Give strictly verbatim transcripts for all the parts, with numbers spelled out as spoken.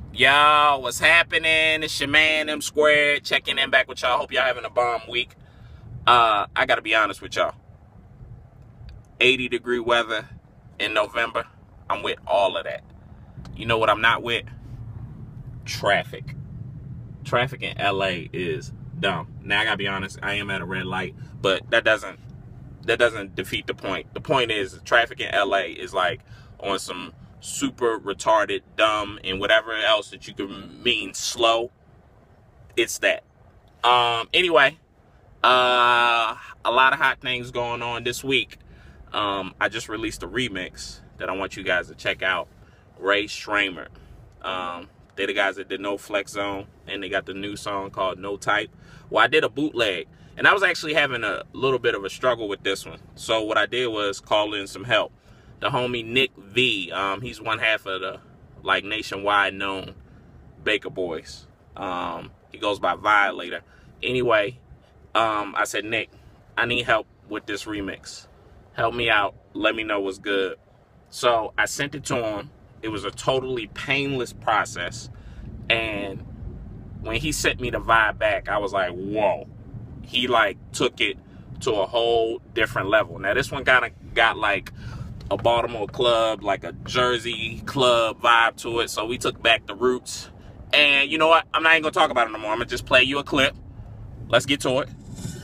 Y'all, what's happening? It's your man, M Squared, checking in back with y'all. Hope y'all having a bomb week. Uh, I gotta be honest with y'all. eighty degree weather in November. I'm with all of that. You know what I'm not with? Traffic. Traffic in L A is dumb. Now I gotta be honest, I am at a red light, but that doesn't that doesn't defeat the point. The point is traffic in L A is like on some super retarded, dumb, and whatever else that you can mean slow. It's that. Um, anyway, uh, a lot of hot things going on this week. Um, I just released a remix that I want you guys to check out. Rae Sremmurd. Um, they're the guys that did No Flex Zone, and they got the new song called No Type. Well, I did a bootleg, and I was actually having a little bit of a struggle with this one. So what I did was call in some help. The homie Nick V, um, he's one half of the like nationwide known Baka Boyz. Um, he goes by Violator. Anyway, um, I said, Nick, I need help with this remix. Help me out. Let me know what's good. So I sent it to him. It was a totally painless process. And when he sent me the vibe back, I was like, whoa. He like took it to a whole different level. Now this one kind of got like a Baltimore club, like a Jersey club vibe to it. So we took back the roots. And you know what? I'm not even going to talk about it no more. I'm going to just play you a clip. Let's get to it.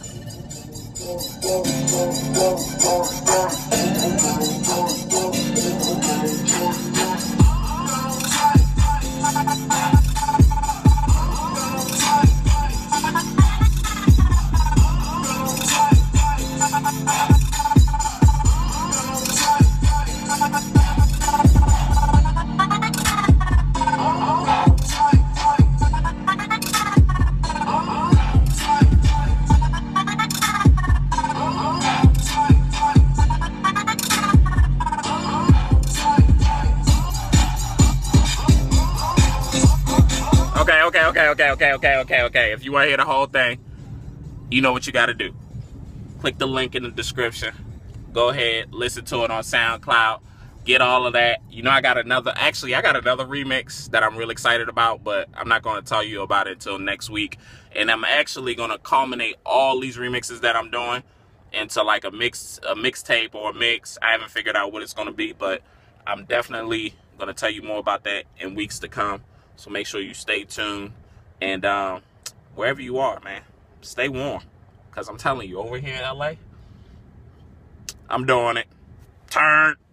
Okay, okay, okay, okay, okay, okay, okay, okay. If you want to hear the whole thing, you know what you got to do. Click the link in the description. Go ahead, listen to it on SoundCloud. Get all of that. You know, I got another, actually, I got another remix that I'm really excited about, but I'm not going to tell you about it until next week. And I'm actually going to culminate all these remixes that I'm doing into like a mix, a mixtape or a mix. I haven't figured out what it's going to be, but I'm definitely going to tell you more about that in weeks to come. So make sure you stay tuned. And um, wherever you are, man, stay warm. Because I'm telling you, over here in L A, I'm doing it. Turn.